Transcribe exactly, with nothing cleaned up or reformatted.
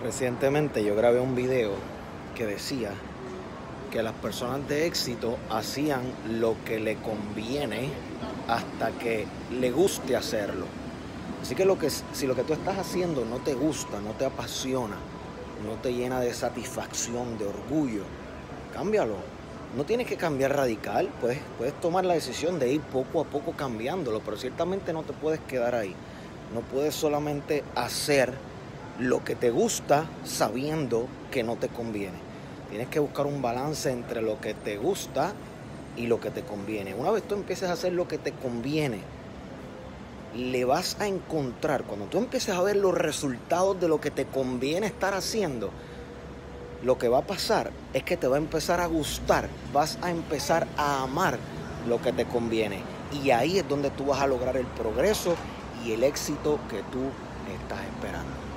Recientemente yo grabé un video que decía que las personas de éxito hacían lo que le conviene hasta que le guste hacerlo. Así que, lo que si lo que tú estás haciendo no te gusta, no te apasiona, no te llena de satisfacción, de orgullo, cámbialo. No tienes que cambiar radical, puedes, puedes tomar la decisión de ir poco a poco cambiándolo, pero ciertamente no te puedes quedar ahí. No puedes solamente hacer lo que te gusta sabiendo que no te conviene. Tienes que buscar un balance entre lo que te gusta y lo que te conviene. Una vez tú empieces a hacer lo que te conviene, le vas a encontrar, cuando tú empieces a ver los resultados de lo que te conviene estar haciendo, lo que va a pasar es que te va a empezar a gustar, vas a empezar a amar lo que te conviene. Y ahí es donde tú vas a lograr el progreso y el éxito que tú estás esperando.